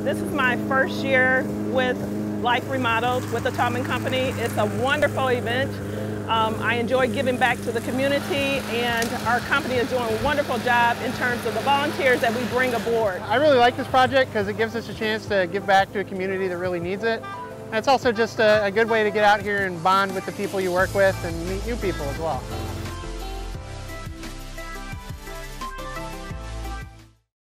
This is my first year with Life Remodeled with the Taubman Company. It's a wonderful event. I enjoy giving back to the community, and our company is doing a wonderful job in terms of the volunteers that we bring aboard. I really like this project because it gives us a chance to give back to a community that really needs it. And it's also just a good way to get out here and bond with the people you work with and meet new people as well.